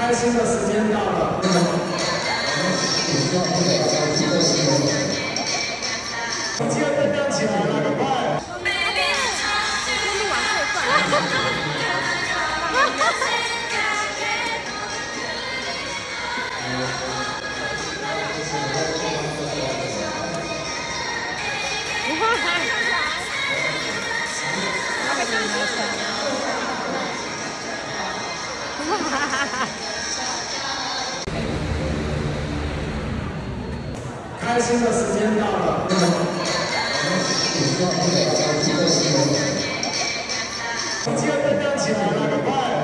开心的时间到了。记得灯亮起来了，赶快！开心的时间到了。记得灯亮起来了，赶快！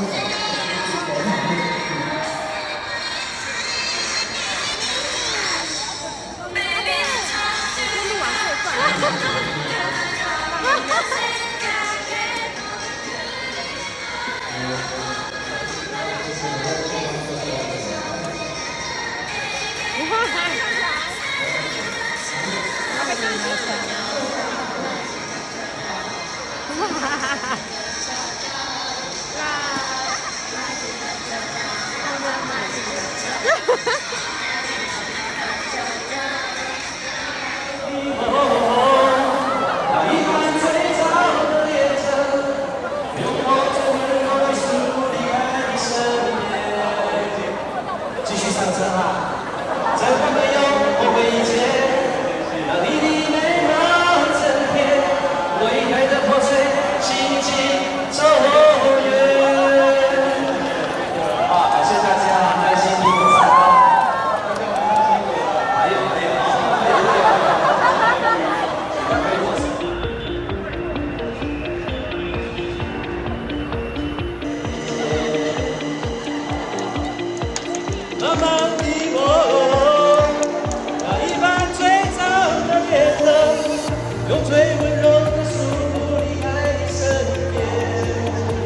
浪漫的我，那一般最早的恋人，用最温柔的速度离开你身边。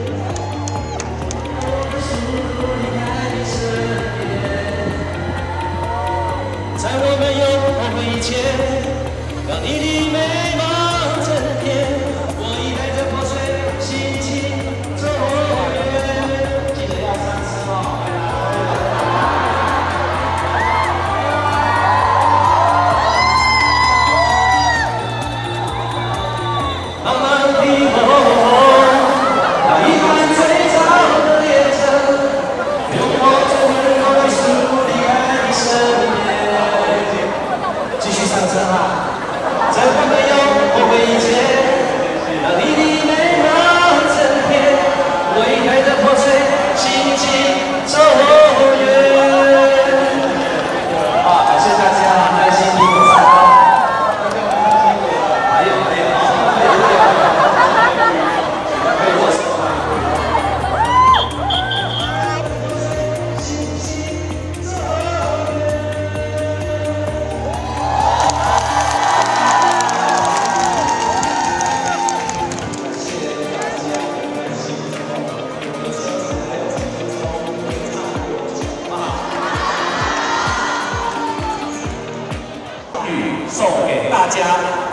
在我没有后悔以前，让你的美梦整天，我已带着破碎心情走远。记得要3次哦。 浪漫的我，那一班最早的列车，用我最温柔的速度离开你身边。继续上车啊，在我没有后悔以前，让你的美梦整天，我已带着破碎心情走远。感谢大家耐心听我唱。 送给大家，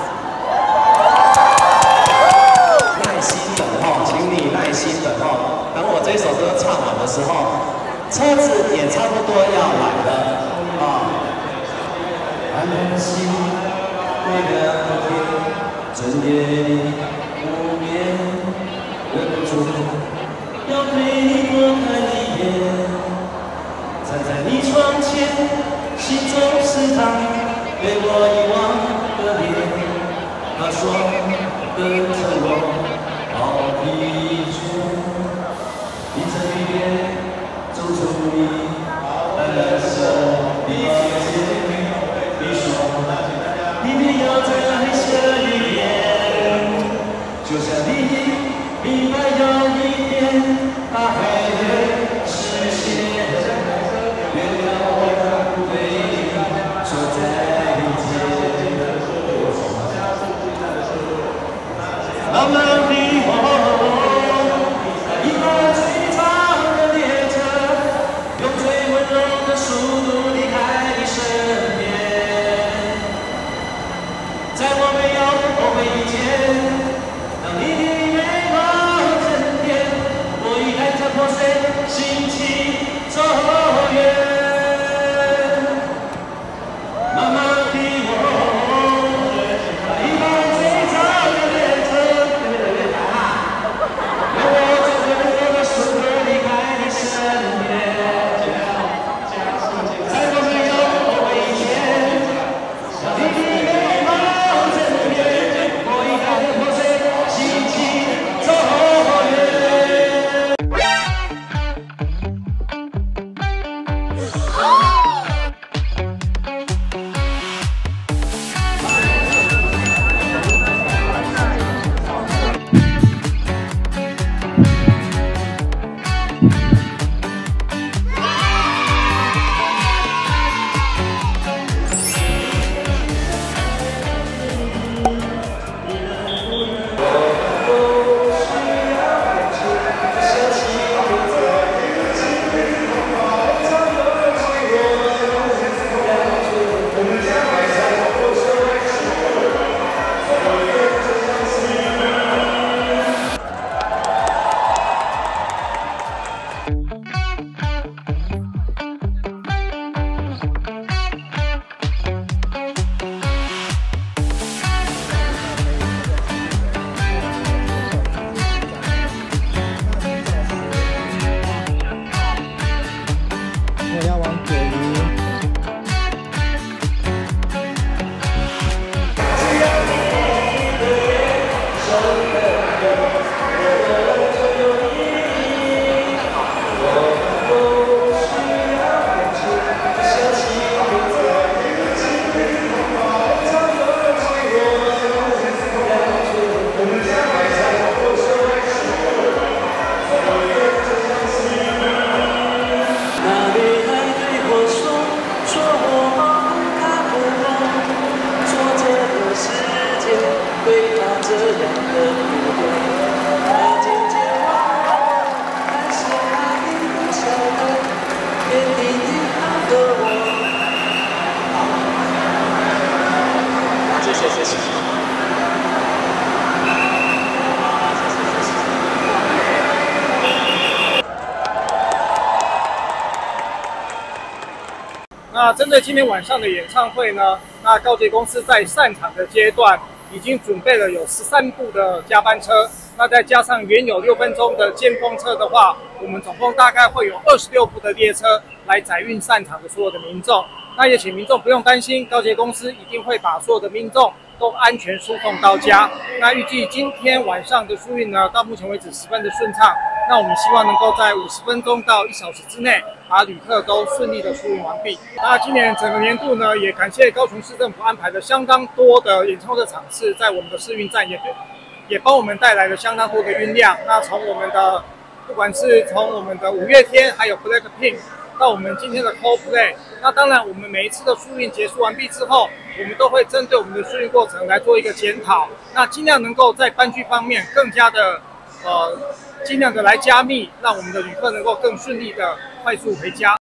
耐心等候，请你耐心等候。等我这首歌唱完的时候，车子也差不多要来了啊。安心每个天，整夜里无眠，忍不住要对你多看一眼。站在你窗前，心中是他。 被我遗忘的脸，他说跟着我好疲倦，你这一边走出你蓝色的街，你说你别要再想一遍，就像你明白有一天它还会实现，原谅我对你说再。 浪漫。 那针对今天晚上的演唱会呢，那高捷公司在散场的阶段已经准备了有13部的加班车，那再加上原有6分钟的尖峰车的话，我们总共大概会有26部的列车来载运散场的所有的民众。那也请民众不用担心，高捷公司一定会把所有的民众都安全输送到家。那预计今天晚上的疏运呢，到目前为止十分的顺畅。那我们希望能够在50分钟到1小时之内，把旅客都顺利的疏运完毕。那今年整个年度呢，也感谢高雄市政府安排了相当多的演唱会场次，在我们的试运站也帮我们带来了相当多的运量。那从我们的不管是从我们的5月天，还有 BLACKPINK。到我们今天的 Coldplay， 那当然，我们每一次的疏运结束完毕之后，我们都会针对我们的疏运过程来做一个检讨，那尽量能够在班距方面更加的尽量的来加密，让我们的旅客能够更顺利的快速回家。